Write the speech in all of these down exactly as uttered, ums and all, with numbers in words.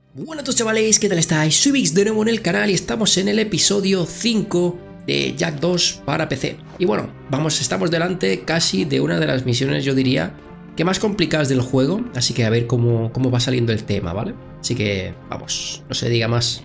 Bueno a todos chavales, ¿qué tal estáis? Soy Vix de nuevo en el canal y estamos en el episodio cinco de Jak dos para P C. Y bueno, vamos, estamos delante casi de una de las misiones, yo diría, que más complicadas del juego. Así que a ver cómo, cómo va saliendo el tema, ¿vale? Así que, vamos, no se diga más.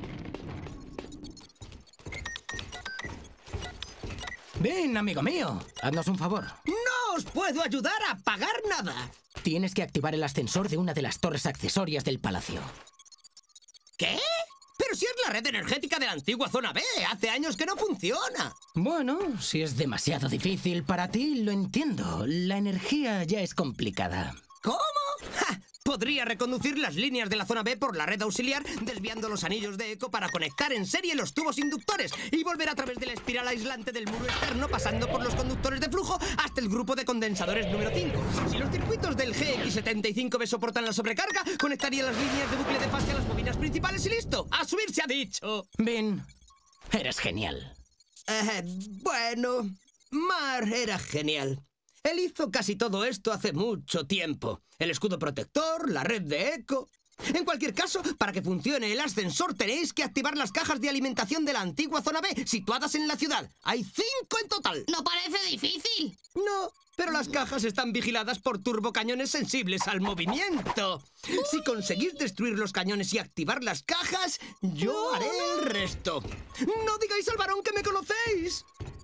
Ven, amigo mío, haznos un favor. ¡No os puedo ayudar a pagar nada! Tienes que activar el ascensor de una de las torres accesorias del palacio. ¿Qué? Pero si es la red energética de la antigua zona B, hace años que no funciona. Bueno, si es demasiado difícil para ti, lo entiendo. La energía ya es complicada. ¿Cómo? ¡Ja! Podría reconducir las líneas de la zona B por la red auxiliar, desviando los anillos de eco para conectar en serie los tubos inductores y volver a través de la espiral aislante del muro externo, pasando por los conductores de flujo hasta el grupo de condensadores número cinco. Si los circuitos del G X setenta y cinco B soportan la sobrecarga, conectaría las líneas de bucle de fase a las bobinas principales y listo. ¡A subir se ha dicho! Ven, eres genial. Eh, bueno, Mar era genial. Él hizo casi todo esto hace mucho tiempo. El escudo protector, la red de eco... En cualquier caso, para que funcione el ascensor tenéis que activar las cajas de alimentación de la antigua zona B, situadas en la ciudad. Hay cinco en total. No parece difícil. No, pero las cajas están vigiladas por turbocañones sensibles al movimiento. Si conseguís destruir los cañones y activar las cajas, yo haré el resto. No digáis al varón que me conocéis.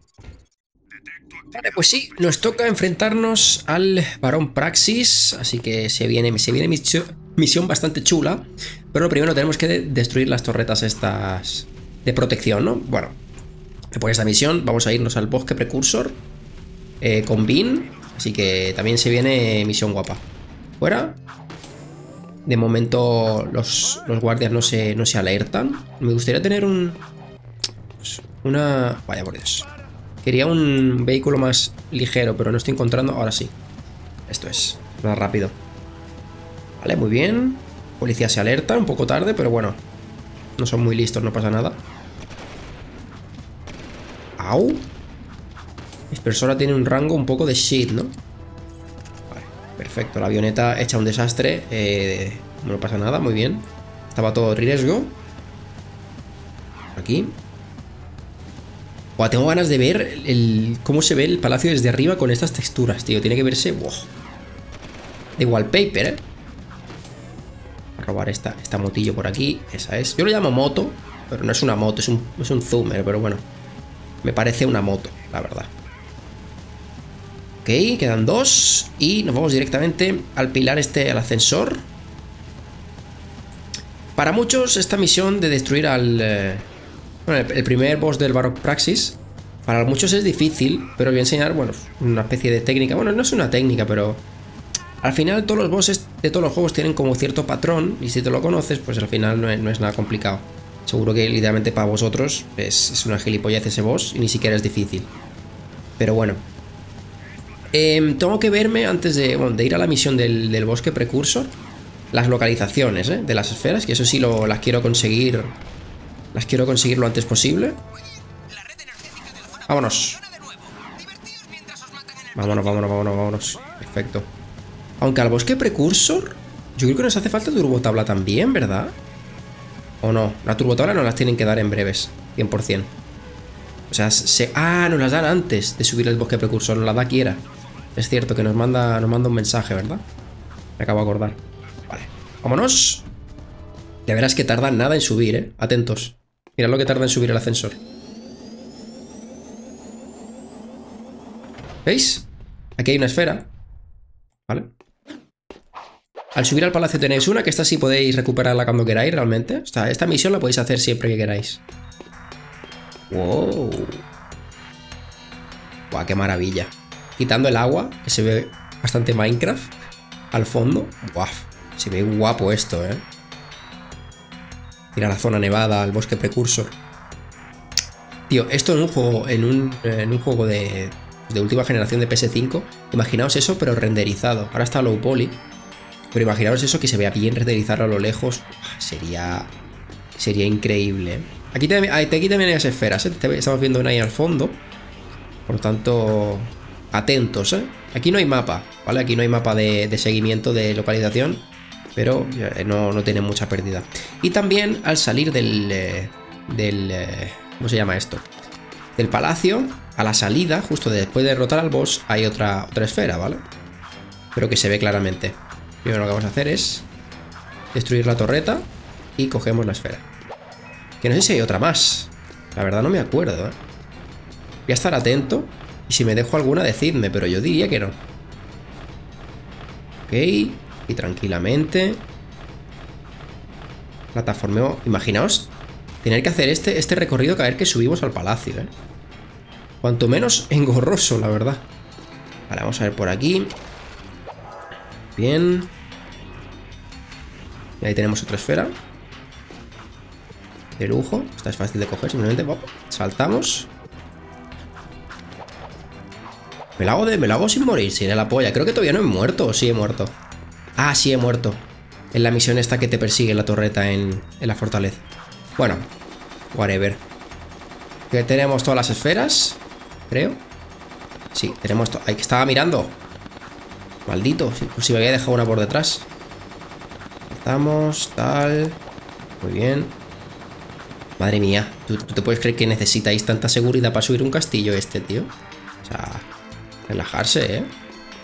Vale, pues sí, nos toca enfrentarnos al Barón Praxis, así que se viene, se viene misión, misión bastante chula, pero primero tenemos que de destruir las torretas estas de protección, ¿no? Bueno, por esta misión vamos a irnos al bosque precursor eh, con Bean, así que también se viene misión guapa. Fuera. De momento los, los guardias no se, no se alertan. Me gustaría tener un... Pues una... Vaya por Dios. Quería un vehículo más ligero, pero no estoy encontrando. Ahora sí. Esto es. Más rápido. Vale, muy bien. Policía se alerta. Un poco tarde, pero bueno. No son muy listos, no pasa nada. Au. Dispersora tiene un rango un poco de shit, ¿no? Vale, perfecto. La avioneta hecha un desastre. Eh, no pasa nada, muy bien. Estaba todo riesgo. Aquí. Buah, tengo ganas de ver el, cómo se ve el palacio desde arriba con estas texturas, tío. Tiene que verse... Buah, de wallpaper, ¿eh? A robar esta, esta motillo por aquí. Esa es. Yo lo llamo moto, pero no es una moto, es un, es un zoomer, pero bueno. Me parece una moto, la verdad. Ok, quedan dos. Y nos vamos directamente al pilar este, al ascensor. Para muchos, esta misión de destruir al... Eh, Bueno, el primer boss del Barón Praxis, para muchos es difícil, pero os voy a enseñar, bueno, una especie de técnica. Bueno, no es una técnica, pero al final todos los bosses de todos los juegos tienen como cierto patrón, y si te lo conoces, pues al final no es, no es nada complicado. Seguro que literalmente para vosotros es, es una gilipollez ese boss y ni siquiera es difícil. Pero bueno. Eh, tengo que verme antes de, bueno, de ir a la misión del, del bosque precursor, las localizaciones, ¿eh? De las esferas, que eso sí lo, las quiero conseguir... Las quiero conseguir lo antes posible. Vámonos. Vámonos, vámonos, vámonos, vámonos. Perfecto. Aunque al bosque precursor, yo creo que nos hace falta turbotabla también, ¿verdad? ¿O no? La turbotabla nos las tienen que dar en breves, cien por cien. O sea, se... Ah, nos las dan antes de subir el bosque precursor. Nos la da Kiera. Es cierto que nos manda, nos manda un mensaje, ¿verdad? Me acabo de acordar. Vale, vámonos. Ya verás que tardan nada en subir, ¿eh? Atentos. Mirad lo que tarda en subir el ascensor. ¿Veis? Aquí hay una esfera. ¿Vale? Al subir al palacio tenéis una, que esta sí podéis recuperarla cuando queráis, realmente. O sea, esta misión la podéis hacer siempre que queráis. ¡Wow! ¡Guau, qué maravilla! Quitando el agua, que se ve bastante Minecraft al fondo. ¡Guau! Se ve guapo esto, ¿eh? Ir a la zona nevada, al bosque precursor. Tío, esto en un juego, en un, en un juego de, de última generación de P S cinco, imaginaos eso, pero renderizado. Ahora está low poly, pero imaginaos eso, que se vea bien renderizado a lo lejos. Sería sería increíble. Aquí también, aquí también hay las esferas, ¿eh? Estamos viendo una ahí al fondo. Por lo tanto, atentos, ¿eh? Aquí no hay mapa, ¿vale? Aquí no hay mapa de, de seguimiento de localización. pero no, no tiene mucha pérdida. Y también al salir del... Eh, del eh, ¿cómo se llama esto? Del palacio, a la salida, justo después de derrotar al boss, hay otra, otra esfera, ¿vale? Pero que se ve claramente. Primero lo que vamos a hacer es destruir la torreta y cogemos la esfera. Que no sé si hay otra más. La verdad no me acuerdo, ¿eh? Voy a estar atento. Y si me dejo alguna, decidme, pero yo diría que no. Ok. Y tranquilamente. Plataformeo. Imaginaos tener que hacer este, este recorrido cada vez que subimos al palacio, ¿eh? Cuanto menos engorroso, la verdad. Vale, vamos a ver por aquí. Bien. Y ahí tenemos otra esfera. De lujo. Esta es fácil de coger, simplemente pop, saltamos. Me la hago, de, me la hago sin morir, sin la polla. Creo que todavía no he muerto, o sí he muerto. Ah, sí he muerto. En la misión esta que te persigue la torreta en, en la fortaleza. Bueno, whatever. Que tenemos todas las esferas, creo. Sí, tenemos todo. Ahí que estaba mirando. Maldito, si, pues si me había dejado una por detrás. Saltamos, tal. Muy bien. Madre mía, ¿tú, ¿tú te puedes creer que necesitáis tanta seguridad para subir un castillo este, tío? O sea, relajarse, ¿eh?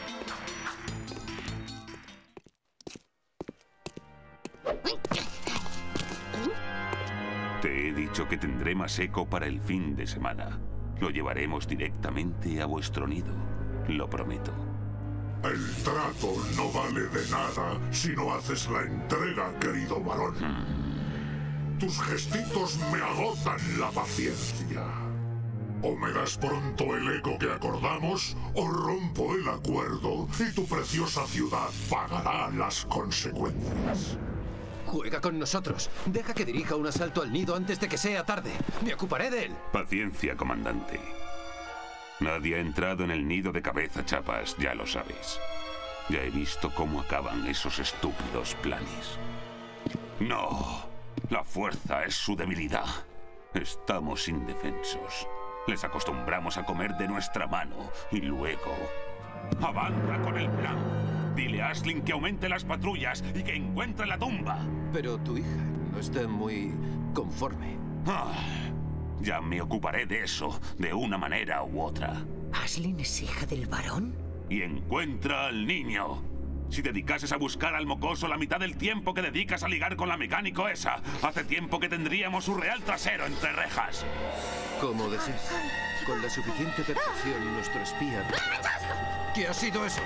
Te he dicho que tendré más eco para el fin de semana. Lo llevaremos directamente a vuestro nido. Lo prometo. El trato no vale de nada si no haces la entrega, querido varón. Hmm. Tus gestitos me agotan la paciencia. O me das pronto el eco que acordamos, o rompo el acuerdo y tu preciosa ciudad pagará las consecuencias. Juega con nosotros. Deja que dirija un asalto al nido antes de que sea tarde. Me ocuparé de él. Paciencia, comandante. Nadie ha entrado en el nido de cabeza chapas, ya lo sabes. Ya he visto cómo acaban esos estúpidos planes. No, la fuerza es su debilidad. Estamos indefensos. Les acostumbramos a comer de nuestra mano y luego... ¡Avanza con el plan! Dile a Aisling que aumente las patrullas y que encuentre la tumba. Pero tu hija no está muy conforme. Ah, ya me ocuparé de eso, de una manera u otra. ¿Aisling es hija del varón? Y encuentra al niño. Si dedicases a buscar al mocoso la mitad del tiempo que dedicas a ligar con la mecánico esa, hace tiempo que tendríamos su real trasero entre rejas. Como desees. Con la suficiente persuasión, nuestro espía... ¿Qué ha sido eso?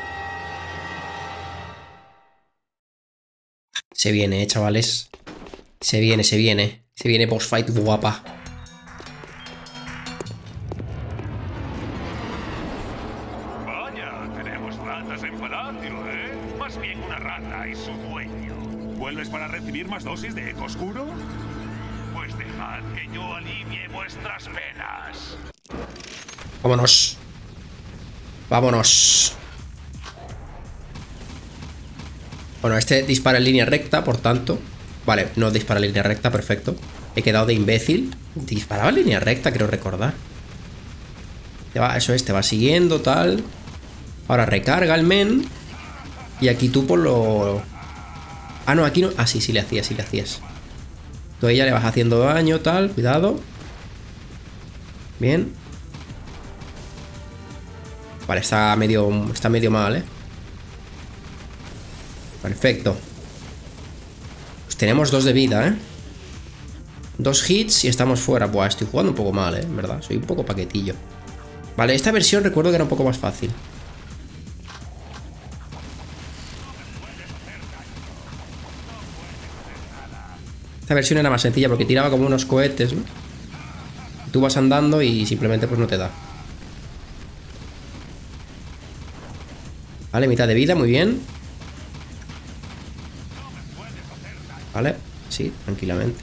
Se viene, eh, chavales. Se viene, se viene. Se viene boss fight guapa. Vaya, tenemos ratas en palacio, ¿eh? Más bien una rata y su dueño. ¿Vuelves para recibir más dosis de eco oscuro? Pues dejad que yo alivie vuestras penas. Vámonos. Vámonos. Bueno, este dispara en línea recta, por tanto. Vale, no dispara en línea recta, perfecto. He quedado de imbécil. Disparaba en línea recta, creo recordar. Te va, eso es, te va siguiendo, tal. Ahora recarga el men. Y aquí tú por lo... Ah, no, aquí no... Ah, sí, sí le hacías, sí le hacías. Tú a ella le vas haciendo daño, tal. Cuidado. Bien. Vale, está medio, está medio mal, ¿eh? Perfecto. Pues tenemos dos de vida, ¿eh? Dos hits y estamos fuera. Buah, estoy jugando un poco mal, ¿eh? En verdad, soy un poco paquetillo. Vale, esta versión recuerdo que era un poco más fácil. Esta versión era más sencilla porque tiraba como unos cohetes, ¿no? Tú vas andando y simplemente pues no te da. Vale, mitad de vida, muy bien. Vale, sí, tranquilamente.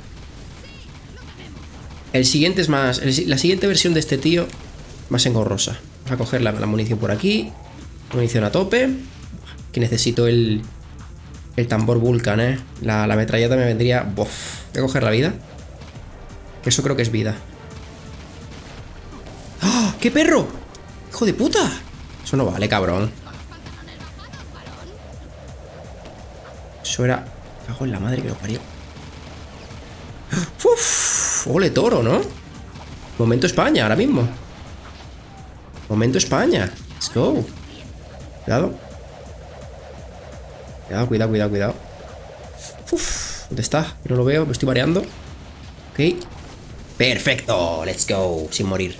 El siguiente es más... El, la siguiente versión de este tío más engorrosa. Vamos a coger la, la munición por aquí. Munición a tope. Que necesito el... El tambor Vulcan, eh. La, la metralleta me vendría... Bof. Voy a coger la vida. Que eso creo que es vida. ¡Ah! ¡Qué perro! ¡Hijo de puta! Eso no vale, cabrón. Eso era... Cago en la madre que lo parió. Uf, ole toro, ¿no? Momento España, ahora mismo. Momento España. Let's go. Cuidado. Cuidado, cuidado, cuidado, cuidado. Uf, ¿dónde está? No lo veo, me estoy mareando. Ok. Perfecto, let's go. Sin morir.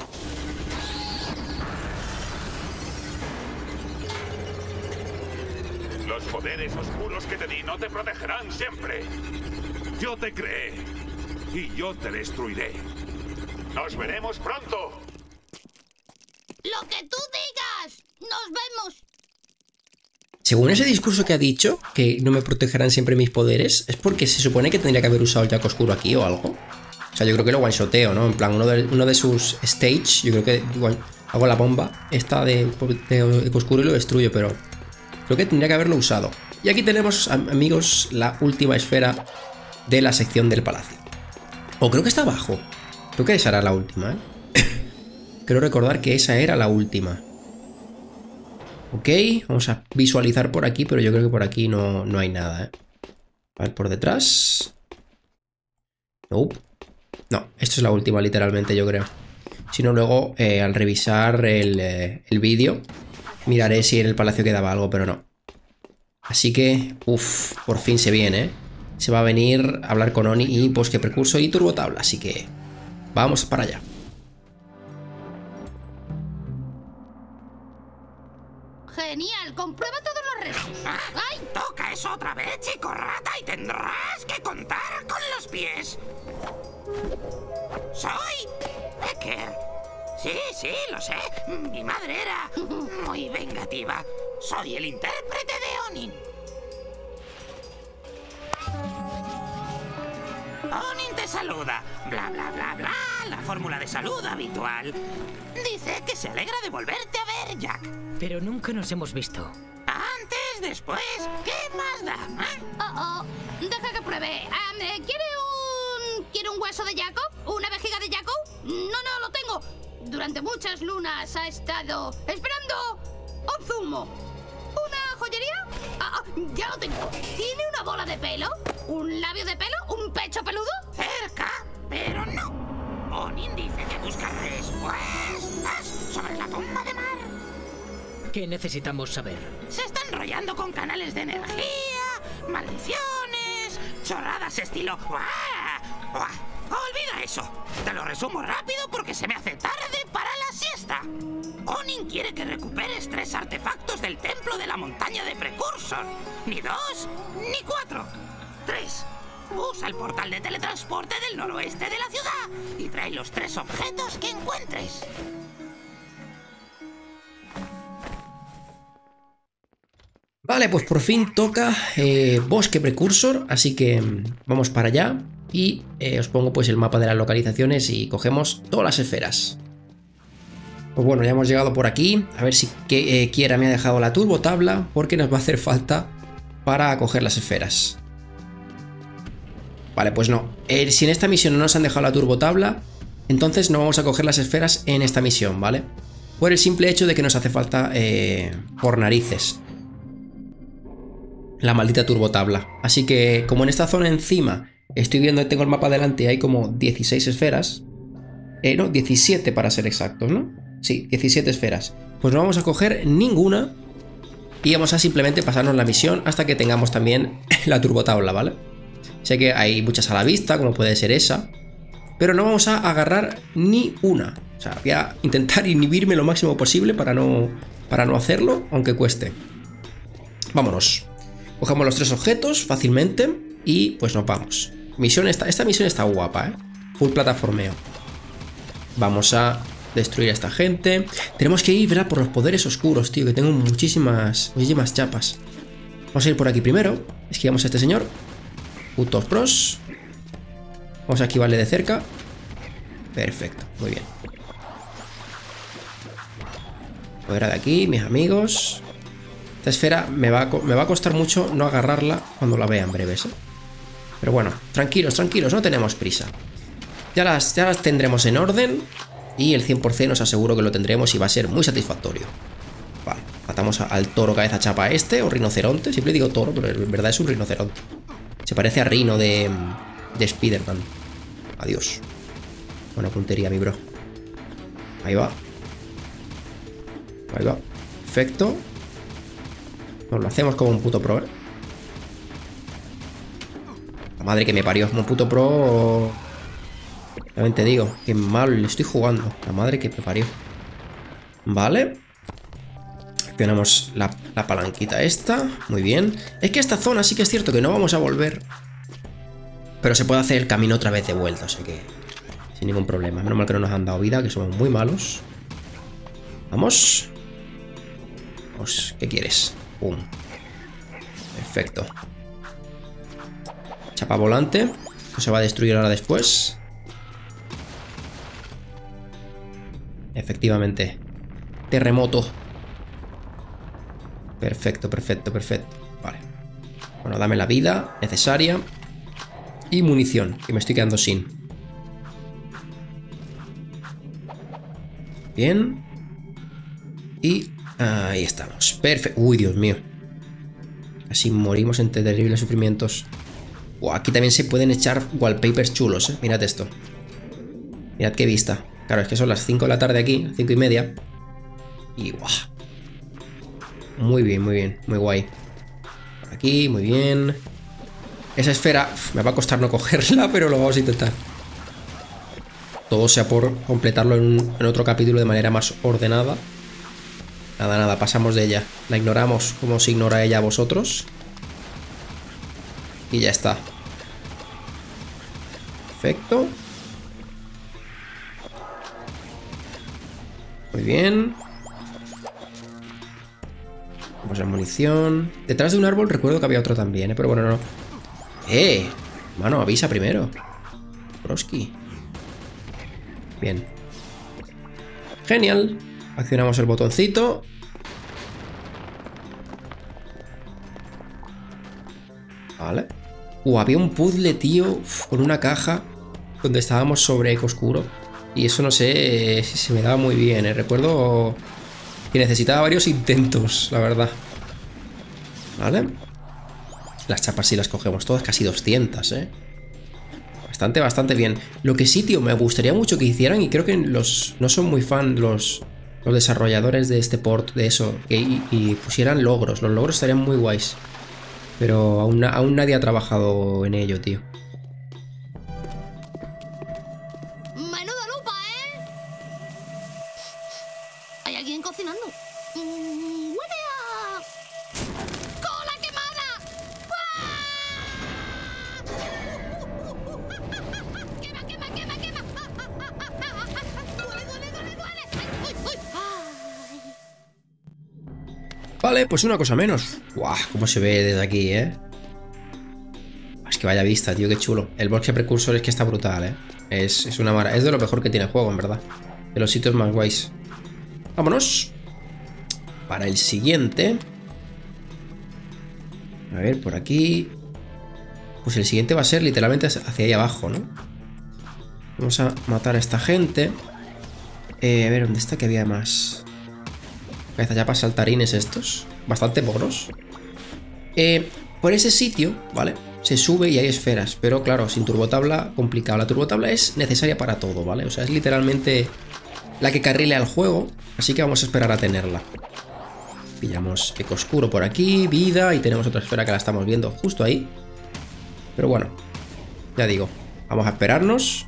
Los poderes oscuros que te di no te protegerán siempre. Yo te creé y yo te destruiré. Nos veremos pronto. Lo que tú digas. Nos vemos. Según ese discurso que ha dicho, que no me protegerán siempre mis poderes, es porque se supone que tendría que haber usado el Jack Oscuro aquí o algo. O sea, yo creo que lo one-shoteo, ¿no? En plan, uno de, uno de sus stage, yo creo que igual hago la bomba esta de, de, de Oscuro y lo destruyo, pero creo que tendría que haberlo usado. Y aquí tenemos, amigos, la última esfera de la sección del palacio. O creo que está abajo. Creo que esa era la última, ¿eh? Creo recordar que esa era la última. Ok, vamos a visualizar por aquí, pero yo creo que por aquí no, no hay nada, ¿eh? A ver, por detrás. Nope. No, esto es la última, literalmente, yo creo. Si no, luego, eh, al revisar el, eh, el vídeo, miraré si en el palacio quedaba algo, pero no. Así que, uff, por fin se viene, ¿eh? Se va a venir a hablar con Oni y Bosque Precursor y Turbo Tabla, así que vamos para allá. Genial, comprueba todos los restos. ¡Ay! Toca eso otra vez, chico rata, y tendrás que contar con los pies. Soy Becker. Sí, sí, lo sé. Mi madre era muy vengativa. Soy el intérprete de Onin. Onin te saluda. Bla, bla, bla, bla. La fórmula de salud habitual. Dice que se alegra de volverte a ver, Jack. Pero nunca nos hemos visto. Antes, después, ¿qué más da? ¿Eh? Oh, oh. Deja que pruebe. Um, ¿Quiere un... ¿Quiere un hueso de Jacob? ¿Una vejiga de Jacob? No, no, lo tengo. Durante muchas lunas ha estado esperando un zumo. ¿Una joyería? Ah, ah, ya lo tengo. ¿Tiene una bola de pelo? ¿Un labio de pelo? ¿Un pecho peludo? Cerca, pero no. Onin dice que busca respuestas sobre la tumba de Mar. ¿Qué necesitamos saber? Se está enrollando con canales de energía, maldiciones, chorradas estilo... ¡Uah! ¡Uah! Olvida eso. Te lo resumo rápido porque se me hace tarde para la siesta. Onin quiere que recuperes tres artefactos del templo de la montaña de Precursor. Ni dos, ni cuatro. Tres. Usa el portal de teletransporte del noroeste de la ciudad y trae los tres objetos que encuentres. Vale, pues por fin toca eh, Bosque Precursor, así que vamos para allá y eh, os pongo pues el mapa de las localizaciones y cogemos todas las esferas. Pues bueno, ya hemos llegado por aquí, a ver si que, eh, Kiera me ha dejado la turbo tabla porque nos va a hacer falta para coger las esferas. Vale, pues no, eh, si en esta misión no nos han dejado la turbo tabla, entonces no vamos a coger las esferas en esta misión, ¿vale? Por el simple hecho de que nos hace falta eh, por narices la maldita turbo tabla. Así que como en esta zona encima estoy viendo que tengo el mapa delante y hay como dieciséis esferas, eh, no, diecisiete para ser exactos, ¿no? Sí, diecisiete esferas. Pues no vamos a coger ninguna y vamos a simplemente pasarnos la misión hasta que tengamos también la turbo tabla, ¿vale? Sé que hay muchas a la vista, como puede ser esa, pero no vamos a agarrar ni una. O sea, voy a intentar inhibirme lo máximo posible para no, para no hacerlo, aunque cueste. Vámonos. Cogemos los tres objetos fácilmente y pues nos vamos. Misión esta, esta misión está guapa, ¿eh? Full plataformeo. Vamos a destruir a esta gente. Tenemos que ir, ¿verdad? Por los poderes oscuros, tío, que tengo muchísimas, muchísimas chapas. Vamos a ir por aquí primero. Esquivamos a este señor. Putos pros. Vamos a esquivarle de cerca. Perfecto, muy bien. Fuera de aquí, mis amigos. Esta esfera me va, a, me va a costar mucho no agarrarla cuando la vea en breves, ¿eh? Pero bueno, tranquilos, tranquilos, no tenemos prisa. Ya las, ya las tendremos en orden y el cien por cien os aseguro que lo tendremos y va a ser muy satisfactorio. Vale, Matamos a, al toro cabeza chapa este, o rinoceronte. Siempre digo toro, pero en verdad es un rinoceronte. Se parece a Rino de, de Spider-Man. Adiós. Buena puntería, mi bro. Ahí va. Ahí va. Perfecto. Nos lo hacemos como un puto pro, ¿eh? La madre que me parió. Como un puto pro... También te digo, que mal le estoy jugando. La madre que me parió. Vale. Accionamos la, la palanquita esta. Muy bien. Es que esta zona sí que es cierto que no vamos a volver. Pero se puede hacer el camino otra vez de vuelta. O sea que... Sin ningún problema. Menos mal que no nos han dado vida, que somos muy malos. Vamos. Vamos. ¿Qué quieres? Pum. Perfecto. Chapa volante. Que se va a destruir ahora después. Efectivamente. Terremoto. Perfecto, perfecto, perfecto. Vale. Bueno, dame la vida necesaria. Y munición, que me estoy quedando sin. Bien. Y ahí estamos. Perfecto. Uy, Dios mío. Casi morimos entre terribles sufrimientos. Wow, aquí también se pueden echar wallpapers chulos, ¿eh? Mirad esto. Mirad qué vista. Claro, es que son las cinco de la tarde aquí, cinco y media. Y guau. Muy bien, muy bien, muy guay. Por aquí, muy bien. Esa esfera, uf, me va a costar no cogerla, pero lo vamos a intentar. Todo sea por completarlo en, en otro capítulo de manera más ordenada. Nada, nada, pasamos de ella. La ignoramos como se ignora ella a vosotros. Y ya está. Perfecto. Muy bien. Vamos a munición. Detrás de un árbol recuerdo que había otro también, ¿eh? Pero bueno, no. ¡Eh! Mano, avisa primero. Broski. Bien. Genial. Accionamos el botoncito. Vale. Uh, había un puzzle, tío, uf, con una caja donde estábamos sobre eco oscuro. Y eso no sé si se me daba muy bien, ¿eh? Recuerdo que necesitaba varios intentos, la verdad. Vale. Las chapas sí las cogemos todas, casi doscientas, ¿eh? Bastante, bastante bien. Lo que sí, tío, me gustaría mucho que hicieran, y creo que los no son muy fan los, los desarrolladores de este port, de eso, que y, y pusieran logros. Los logros estarían muy guays. Pero aún, aún nadie ha trabajado en ello, tío. Menuda lupa, ¿eh? ¿Hay alguien cocinando? Mm, huele a... ¡Cola quemada! ¡Ah! ¡Quema, quema, quema, quema! ¡Duele, duele, duele, duele! ¡Uy, uy! ¡Ay! Vale, pues una cosa menos. ¡Guau! Cómo se ve desde aquí, ¿eh? Es que vaya vista, tío, qué chulo. El bosque precursor es que está brutal, ¿eh? Es, es una mara. Es de lo mejor que tiene el juego, en verdad. De los sitios más guays. Vámonos. Para el siguiente. A ver, por aquí. Pues el siguiente va a ser literalmente hacia ahí abajo, ¿no? Vamos a matar a esta gente. Eh, a ver, ¿dónde está que había más? Cabezachapas saltarines estos. Bastante monos. Eh, por ese sitio, ¿vale? Se sube y hay esferas. Pero claro, sin turbotabla, complicado. La turbotabla es necesaria para todo, ¿vale? O sea, es literalmente la que carrilea el juego. Así que vamos a esperar a tenerla. Pillamos eco oscuro por aquí, vida. Y tenemos otra esfera que la estamos viendo justo ahí. Pero bueno, ya digo, vamos a esperarnos.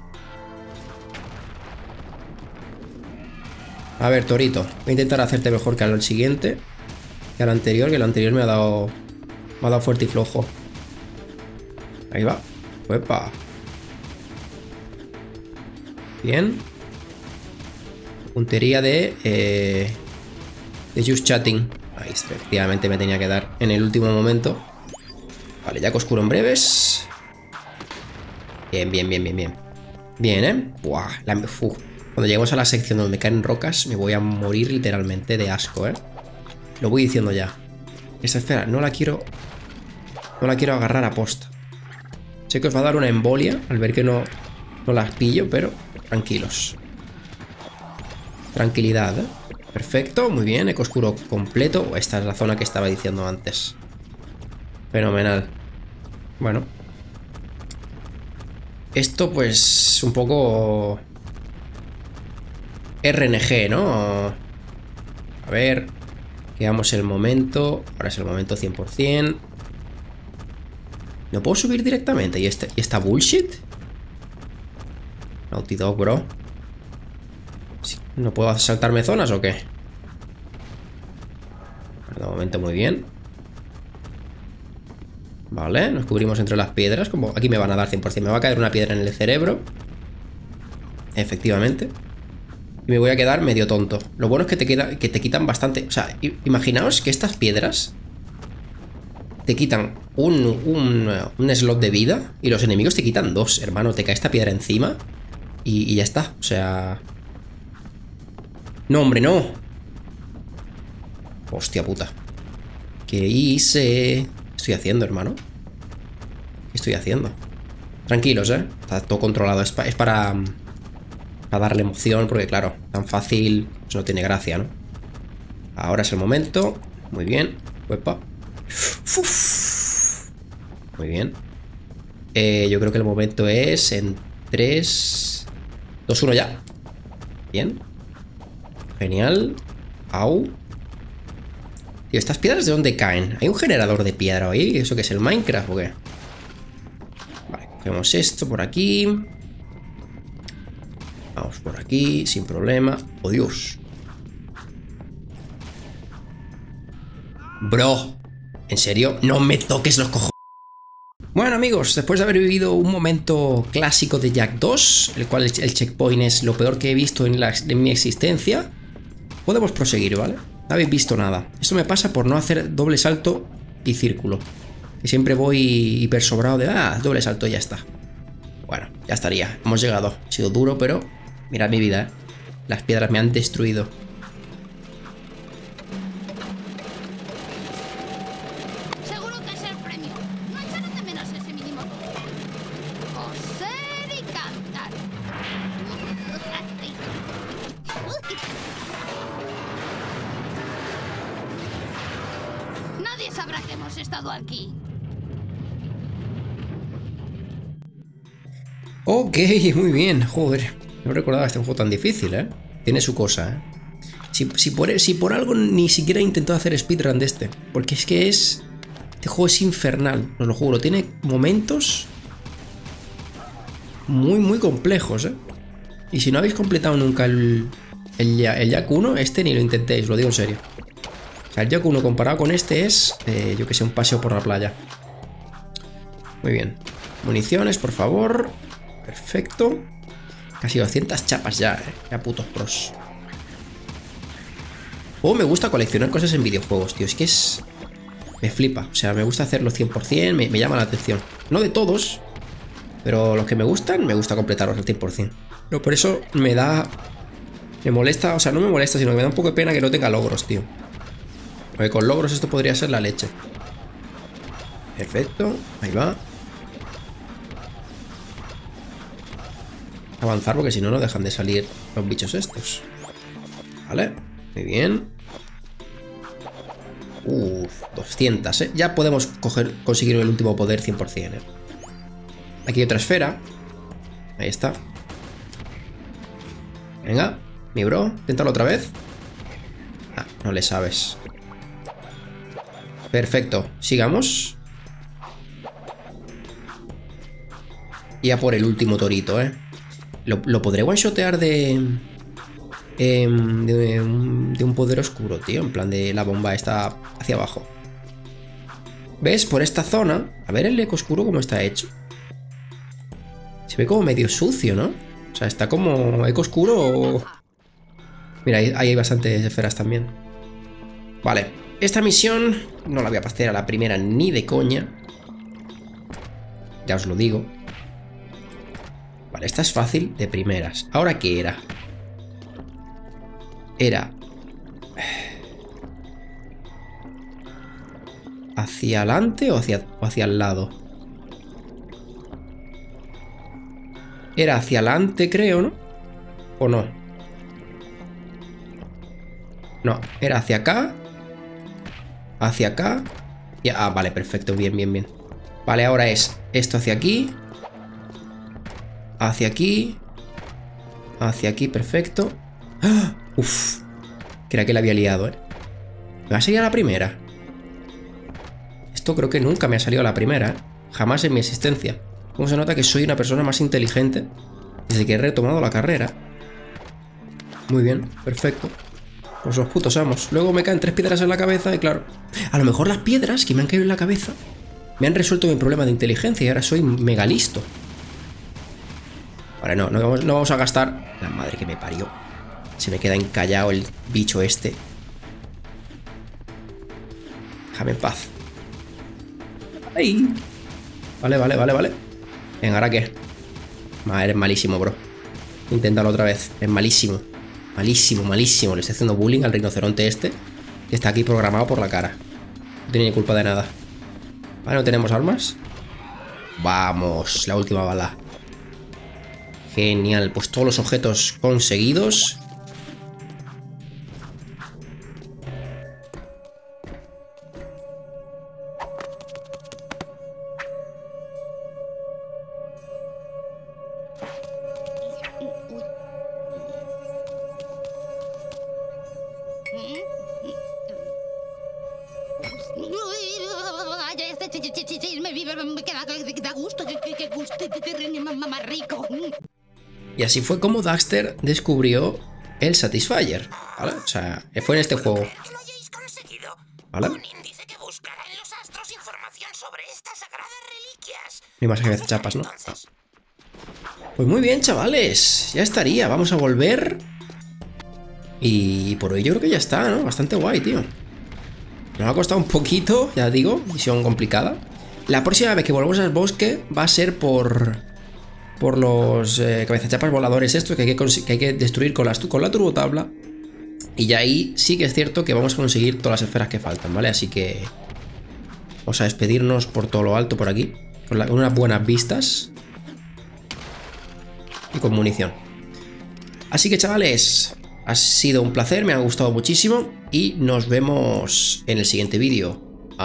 A ver, Torito, voy a intentar hacerte mejor que al siguiente. Que al anterior, que el anterior me ha dado... Me ha dado fuerte y flojo. Ahí va. ¡Uepa! Bien. Puntería de... Eh, de Just Chatting. Ahí, efectivamente me tenía que dar en el último momento. Vale, ya oscuro en breves. Bien, bien, bien, bien, bien. Bien, ¿eh? Buah, la, uf. Cuando lleguemos a la sección donde caen rocas, me voy a morir literalmente de asco, ¿eh? Lo voy diciendo ya. Esta esfera no la quiero... No la quiero agarrar a posta. Sé que os va a dar una embolia al ver que no, no las pillo, pero tranquilos. Tranquilidad, ¿eh? Perfecto, muy bien, eco oscuro completo. Esta es la zona que estaba diciendo antes. Fenomenal. Bueno. Esto pues un poco R N G, ¿no? A ver. Quedamos el momento. Ahora es el momento cien por cien. ¿No puedo subir directamente? ¿Y, este, ¿y esta bullshit? Naughty Dog, bro. ¿No puedo saltarme zonas o qué? De momento muy bien. Vale, nos cubrimos entre las piedras. Como aquí me van a dar cien por cien. Me va a caer una piedra en el cerebro. Efectivamente. Y me voy a quedar medio tonto. Lo bueno es que te, queda, que te quitan bastante. O sea, imaginaos que estas piedras te quitan un, un, un slot de vida y los enemigos te quitan dos, hermano. Te cae esta piedra encima y, y ya está. O sea... No, hombre, no. Hostia puta. ¿Qué hice? ¿Qué estoy haciendo, hermano? ¿Qué estoy haciendo? Tranquilos, ¿eh? Está todo controlado. Es, pa es para... Para darle emoción, porque claro, tan fácil pues no tiene gracia, ¿no? Ahora es el momento. Muy bien. Uepa. Uf. Muy bien. Eh, yo creo que el momento es en tres, dos, uno ya. Bien. Genial. Au. Tío, ¿estas piedras de dónde caen? ¿Hay un generador de piedra ahí? ¿Eso qué es, el Minecraft o qué? Vale, cogemos esto por aquí. Vamos por aquí, sin problema. ¡Oh, Dios! Bro, ¿en serio? No me toques los cojones. Bueno, amigos, después de haber vivido un momento clásico de Jak dos, el cual el checkpoint es lo peor que he visto en, la, en mi existencia, podemos proseguir, ¿vale? No habéis visto nada. Esto me pasa por no hacer doble salto y círculo. Que siempre voy hiper sobrado de, ah, doble salto y ya está. Bueno, ya estaría. Hemos llegado. Ha sido duro, pero... Mirad mi vida, ¿eh? Las piedras me han destruido. Seguro que es el premio. No echarán de menos ese mínimo. Coser y cantar. Nadie sabrá que hemos estado aquí. Ok, muy bien. Joder. No recordaba este juego tan difícil, ¿eh? Tiene su cosa, ¿eh? Si, si, por, si por algo ni siquiera he intentado hacer speedrun de este. Porque es que es... Este juego es infernal, os lo juro. Tiene momentos... Muy, muy complejos, ¿eh? Y si no habéis completado nunca el... El, el Jak uno, este ni lo intentéis, lo digo en serio. O sea, el Jak uno comparado con este es... Eh, yo que sé, un paseo por la playa. Muy bien. Municiones, por favor. Perfecto. Casi doscientas chapas ya, eh. Ya putos pros. Oh, me gusta coleccionar cosas en videojuegos, tío. Es que es... Me flipa. O sea, me gusta hacerlo cien por cien. Me, me llama la atención. No de todos. Pero los que me gustan, me gusta completarlos al cien por cien. Pero por eso me da... Me molesta... O sea, no me molesta, sino que me da un poco de pena que no tenga logros, tío. Porque con logros esto podría ser la leche. Perfecto. Ahí va. Avanzar porque si no, no dejan de salir los bichos estos. Vale, muy bien. Uff, doscientas, ¿eh? Ya podemos coger, conseguir el último poder cien por cien, ¿eh? Aquí hay otra esfera. Ahí está. Venga, mi bro, inténtalo otra vez. Ah, no le sabes. Perfecto, sigamos. Y a por el último torito, ¿eh? Lo, lo podré one-shotear de, eh, de, un, de un poder oscuro, tío. En plan de la bomba está hacia abajo. ¿Ves? Por esta zona. A ver el eco oscuro cómo está hecho. Se ve como medio sucio, ¿no? O sea, está como eco oscuro. Mira, ahí, ahí hay bastantes esferas también. Vale. Esta misión no la voy a pasar a la primera ni de coña. Ya os lo digo. Vale, esta es fácil de primeras. ¿Ahora qué era? Era... ¿Hacia adelante o hacia, o hacia el lado? Era hacia adelante, creo, ¿no? ¿O no? No, era hacia acá. Hacia acá. Y, ah, vale, perfecto, bien, bien, bien. Vale, ahora es esto hacia aquí. Hacia aquí. Hacia aquí, perfecto. ¡Ah! Uf. Creía que la había liado, ¿eh? ¿Me va a salir a la primera? Esto creo que nunca me ha salido a la primera, ¿eh? Jamás en mi existencia. ¿Cómo se nota que soy una persona más inteligente desde que he retomado la carrera? Muy bien, perfecto. Pues los putos amos. Luego me caen tres piedras en la cabeza y claro, a lo mejor las piedras que me han caído en la cabeza me han resuelto mi problema de inteligencia y ahora soy mega listo. Vale, no, no vamos, no vamos a gastar... La madre que me parió. Se me queda encallado el bicho este. Déjame en paz. ¡Ay! Vale, vale, vale, vale. Venga, ¿ahora qué? Ma, eres malísimo, bro. Inténtalo otra vez. Es malísimo. Malísimo, malísimo. Le estoy haciendo bullying al rinoceronte este, que está aquí programado por la cara. No tiene ni culpa de nada. Vale, ¿no tenemos armas? Vamos, la última bala. Genial, pues todos los objetos conseguidos. Y así fue como Daxter descubrió el Satisfyer, ¿vale? O sea, fue en este juego, ¿vale? No hay más que chapas, ¿no? Pues muy bien, chavales. Ya estaría, vamos a volver. Y por hoy yo creo que ya está, ¿no? Bastante guay, tío. Nos ha costado un poquito, ya digo, misión complicada. La próxima vez que volvamos al bosque va a ser por... Por los eh, cabezachapas voladores estos que hay que, que hay que destruir con, las, con la turbotabla. Y ya ahí sí que es cierto que vamos a conseguir todas las esferas que faltan, ¿vale? Así que... Vamos a despedirnos por todo lo alto por aquí. Con, la, con unas buenas vistas. Y con munición. Así que, chavales, ha sido un placer, me ha gustado muchísimo. Y nos vemos en el siguiente vídeo.